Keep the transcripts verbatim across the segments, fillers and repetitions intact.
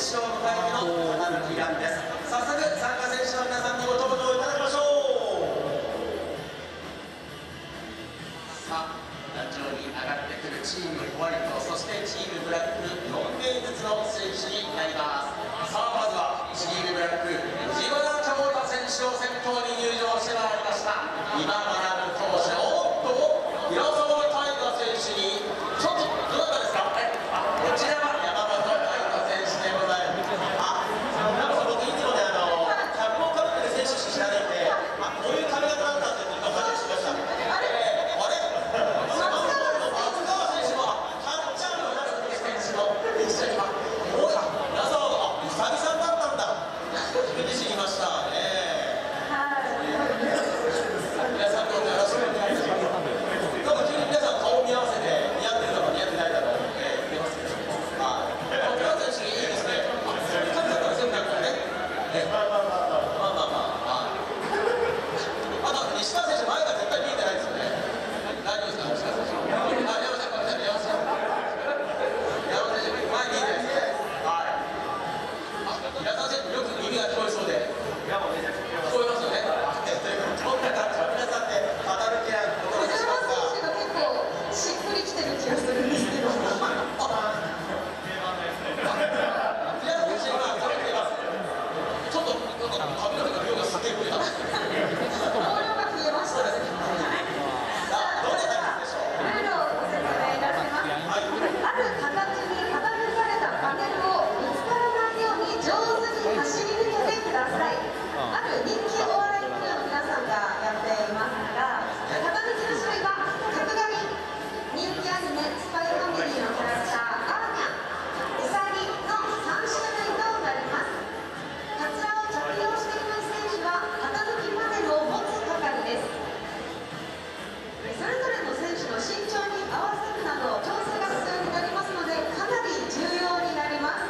手を迎えての花吹ランです。早速参加選手の皆さんにご登場いただきましょう。さあ壇上に上がってくるチームホワイト、そしてチームブラックよん名ずつの選手になります。さあまずはチームブラック藤原恭太選手を先頭に入場してまいりました。今学投手、おっと平沢大河選手にちょっとどなたですか。あ、こちらは山本大河選手でございます。あ、なんか僕いつもね、あのキャップをかぶってる選手しか知らないんで、あ、こういう髪型なんだって今初めて知りました。あれあれ松川選手もキャッチャーの松川選手も一緒に、あ、おい、皆さん、あ、うさぎさんだったんだ。初めて知りましたね。皆さんどうぞよろしくお願いします。なんか急に皆さん顔見合わせて似合ってるのか似合ってないのか言ってますけど、はい。松川選手いいですね。あ、そういう感じだったんですよ、なんかね。え、まあまあまあまあまあまあまあ。あと西川選手前が絶対見えてないですよね。大丈夫ですか、西川選手。あ、山さん、こんにちは、山さん。山選手前見えてないですね。はい。あ、平沢選手よく耳が聞こえそうで。聞こえますよね。こんな感じは皆さんで語る気なんお届けしますが、 藤原選手が結構しっくりきてる気がするんですけど。 藤原選手が食べてます。ちょっと髪の毛の量がすげえ増えた。 毛量が増えましたね。 さあ、どんなタイプでしょう。 ルールをご説明いたします。ある形に傾かれたパネルを見つからないように上手に走り抜けてください。ある人気お笑いクルーの皆さんがやっていますが、傾きの種類は角刈り、人気アニメスパイファミリーのキャラクターアーニャ、ウサギのさん種類となります。カツラを着用していない選手は傾きまでの持つ係です。それぞれの選手の身長に合わせるなど調整が必要になりますので、かなり重要になります。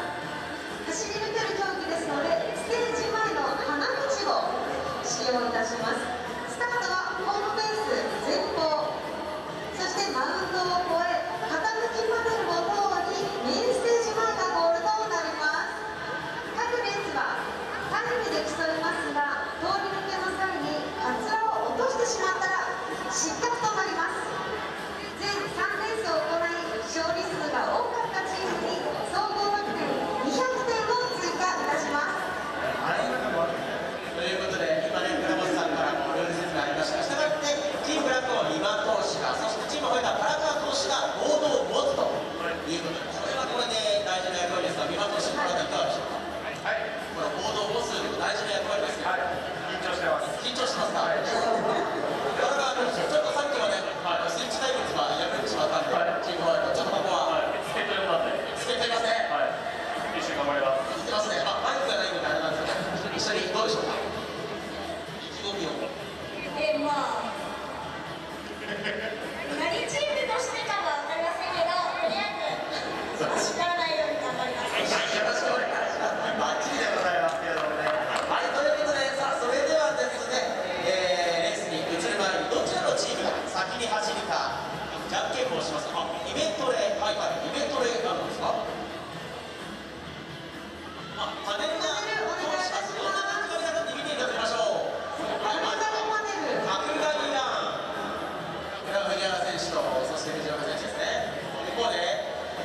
走り抜ける競技ですので、ステージ前の花道を使用いたします。スタートはホームベース前方、そしてマウンドを越え傾きパネルを通りメインステージ前がゴールとなります。各レースはタイムで競いますが、通り抜けの際にカツラを落としてしまったら失格となります。全さんレースを行い、勝利数が多かったチームに総合得点にひゃくてんを追加いたします。 はい。ということで、今ね、倉本さんからもルール説明ありました。したがって、チームブラックの三輪投手が、そしてチームホワイトは唐川投手がボードを持つということで、これはこれで大事な役割ですが、三輪投手、これはいかがでしょうか。はい。このボードを持つ大事な役割ですけど、はい、緊張してます。緊張してますか。唐川投手、ちょっとさっきはね、スイッチ対決は破れてしまったんで、チームホワイト、ちょっとここは、つけてるません。つけていません。はい。一緒に頑張ります。つけてますね。あ、マイクがないのであれなんですけど、一緒にどうでしょうか。意気込みを。 え、まあ何チームとしてかは分かりませんけど、とりあえず走らないように頑張ります。 よろしくお願いします。バッチリでございますけれどもね。はい、ということで、さあ、それではですね、えー、レースに移る前に、どちらのチームが先に走るか、じゃんけんぽんをします。あ、イベントで、はいはい、イベントであるんですか。あ、パネルがどうします。どんな感じか皆さんに見ていただきましょう。はい、まずは角刈りラン。これは藤原選手と、そして藤岡選手ですね。一方で、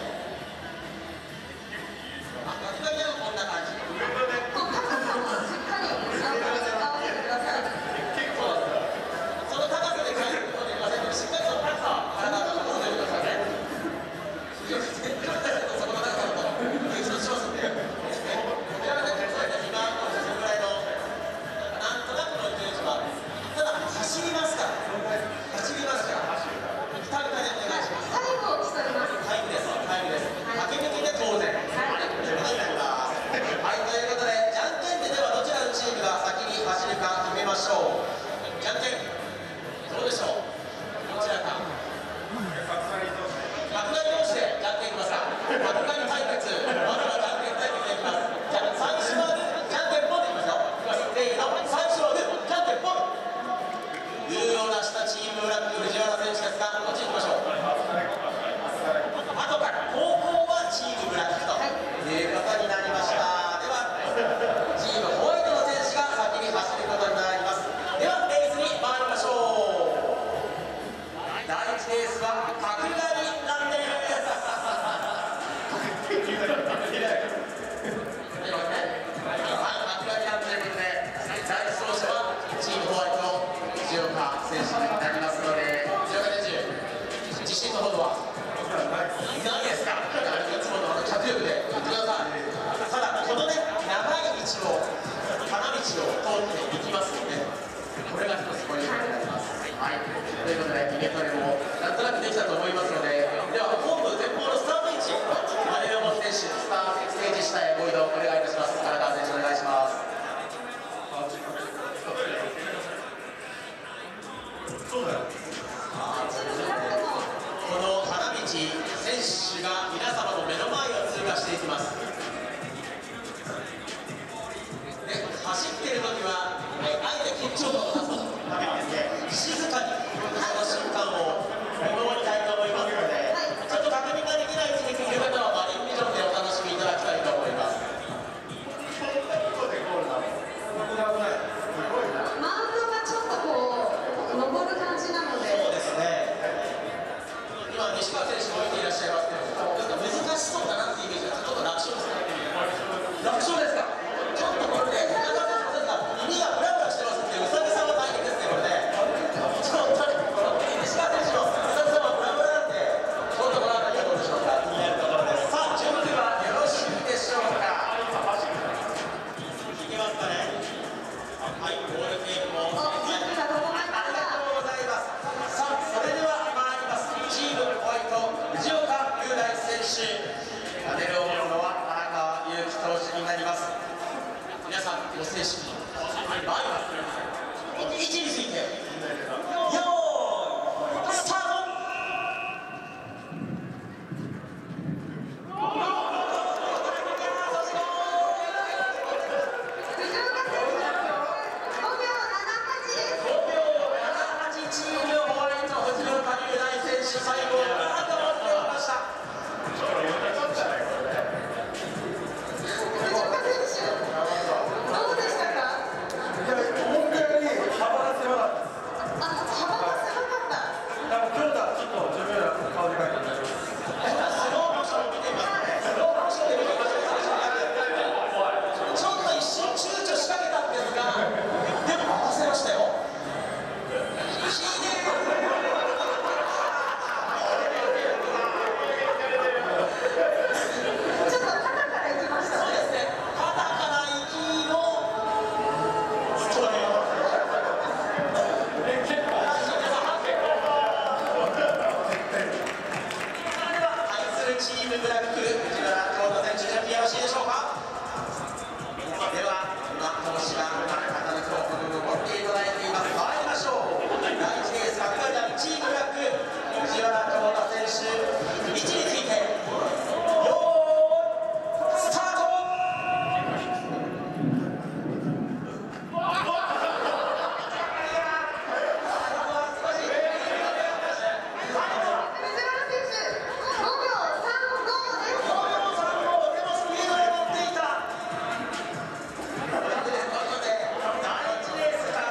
あ、角刈りランはこんな感じ。 高さもしっかり合わせてください。 結構その高さで返すことできませんので、しっかりと高さ、体の高さでくださいね。そこの高さだと優勝しますんで。こちらがね、そうですね、今そのぐらいのなんとなくのイメージは、ただ走りますから。走りますから。タイムでお願いします。 タイムを競います。 タイムです。タイムです。駆け抜けで当然。はい、ということになります。はい、ということで、じゃんけんでではどちらのチームが先に走るか決めましょう。じゃんけん、どうでしょう。どちらか。角刈り同士でじゃんけんいきますか。角刈り対決。まずはじゃんけん対決でいきます。じゃあ、最初はグー、じゃんけんぽんでいきますよ。いきます。せーの、最初はグー、じゃんけんぽん。グーを出したチームブラック藤原選手ですが、どっちに行きましょう。後から後攻はチームブラックということになりました。 化していきます。で走っている時はあえて緊張感を出すためにですね、静かにその瞬間を見守りたいと思いますので、ちょっと確認ができないうちに聞く方はマリンビジョンでお楽しみいただきたいと思います。 マウンドがちょっとこう登る感じなので、 そうですね。今西川選手も見ていらっしゃいますけど、なんか難しそうだなっていうイメージがちょっと楽勝ですか？楽勝ですか？ちょっとこれで中川選手が耳がブラブラしてますんで、うさぎさんは大変ですねこれね。ちょっと西川選手のうさぎさんはブラブラなんで、ちょっとこの辺りはどうでしょうか？気になるところです。さあ準備はよろしいでしょうか？いけますかね？はい、ゴールテープもお準備が整いまありした。 がとうございます。さあそれでは参ります。チームホワイト藤岡雄大選手、パネルを持つのは荒川祐希投手になります。皆さんご静粛に参ります。位置についてよーいスタート。 藤岡選手ごびょうななはちです。 ごびょうななはち、チームホワイト藤岡雄大選手、最後ガードをつけました。 藤岡選手どうでしたか？ いや、思ったより幅が狭かったです。 あ、幅が狭かった。 多分強打、ちょっと自分ら顔でかいと思います。 スローモーションを見てみますね。スローモーションで見てみますね。ちょっと一瞬躊躇しかけたんですが、でも合わせましたよ。 ちょっと肩から行きましたね。 そうですね。肩から行きのストレート。それでは対するチームブラック藤原恭太選手、準備よろしいでしょうか？では今投手が肩の強化部分を持っていただいています。参りましょう。だいいちレース角刈り団チームブラック藤原恭太選手、位置についてよーいスタート。 藤原選手ごびょうさんごです。 ごびょうさんご、でもスピードに乗っていた。ということでだいいちレース角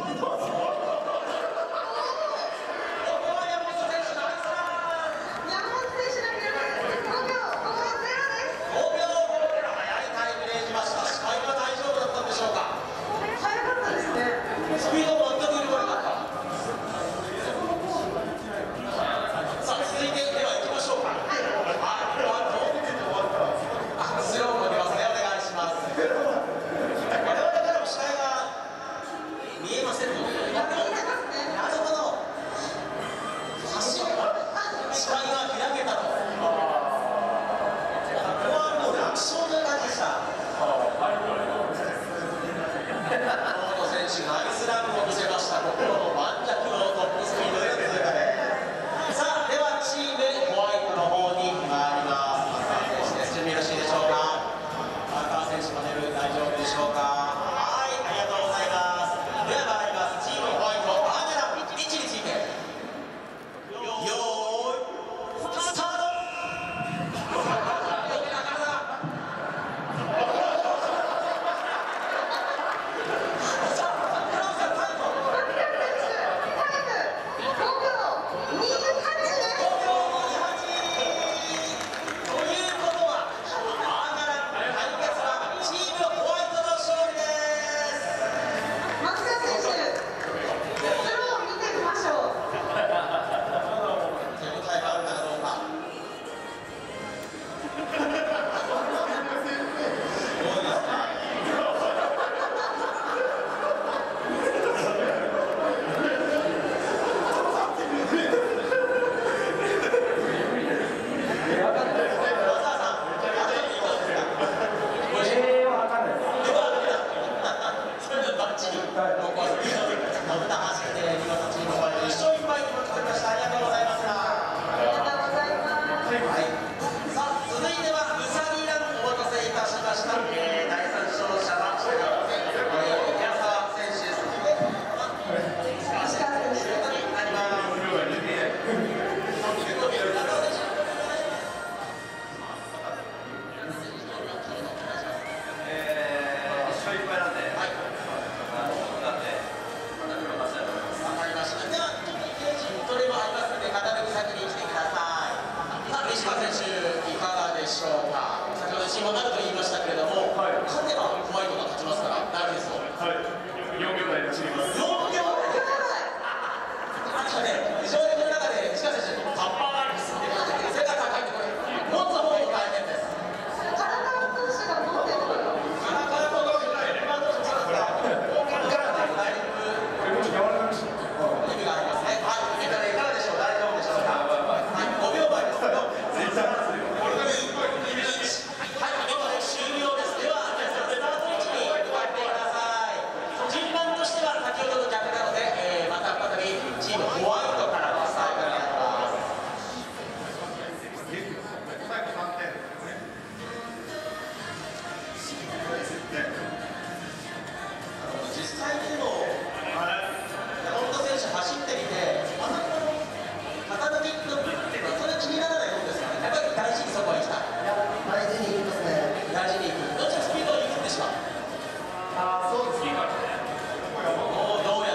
や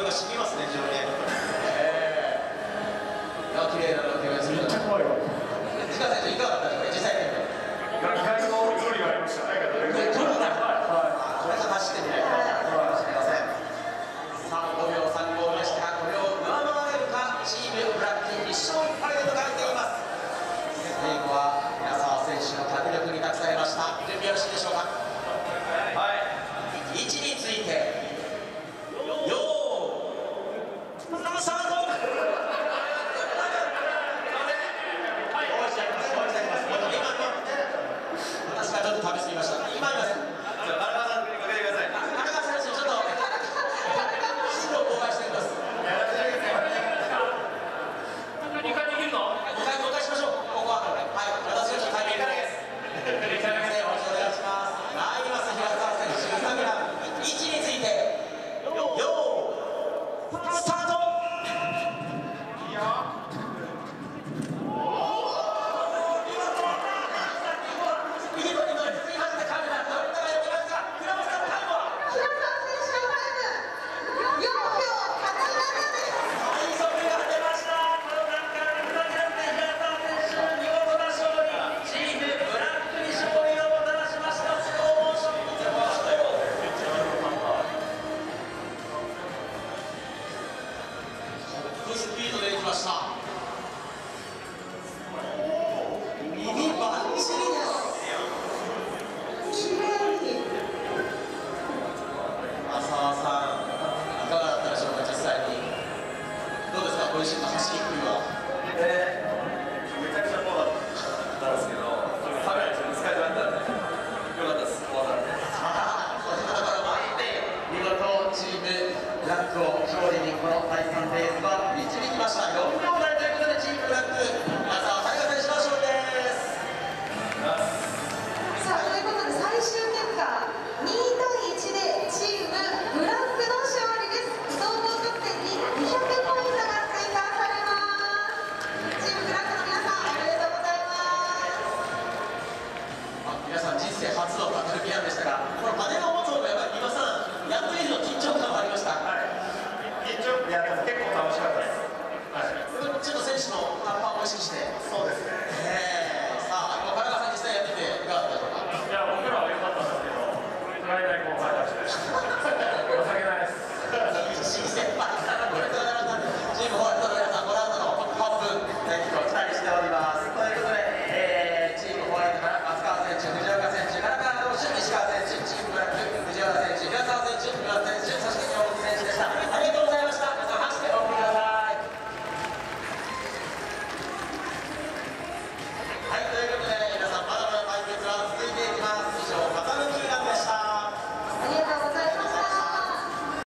が染みますね、非常にね。えー、いや、綺麗なロケがすると。 怖いわ。 自家選手いかがだったでしょうか、実際に。 意外と距離がありました。 距離が、 はこれが走ってみないとかもしれません。さあ、ごびょうさんごうでしたが、これを上回れるか、チームブラックいっ勝いっ敗で迎えています。最後は皆沢選手の脚力に託されました。準備よろしいでしょうか。はい、位置についてよースタート。私がちょっと食べ過ぎました。今います。じゃあ、荒川さん、かけてください。荒川選手、ちょっと進路を妨害しています。 にかいできるの？ ごかい交代しましょう。ここは、はい、私がちょっとタイミングです。先生、お願いします。参ります、平沢選手、さくら、位置について、よー、スタート。いいよ。スピードでいきました。耳バッチリです。綺麗に。浅輪さん、いかがだったでしょうか、実際に。どうですか、ご自身の走りっぷりは。 えー、めちゃくちゃ怖かったんですけど、カメラにちょっと使えてなかったんで、よかったです、怖されて。 さあ、そんなところもあって、見事チームブラックを勝利にこのだいさんレースは導きました。よんびょうだいということでチームブラック、皆さん